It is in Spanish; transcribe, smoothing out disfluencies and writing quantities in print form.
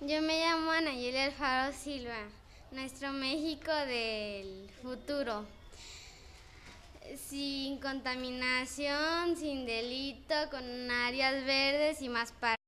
Yo me llamo Anayeli Alfaro Silva, Nuestro México del futuro. Sin contaminación, sin delito, con áreas verdes y más parques.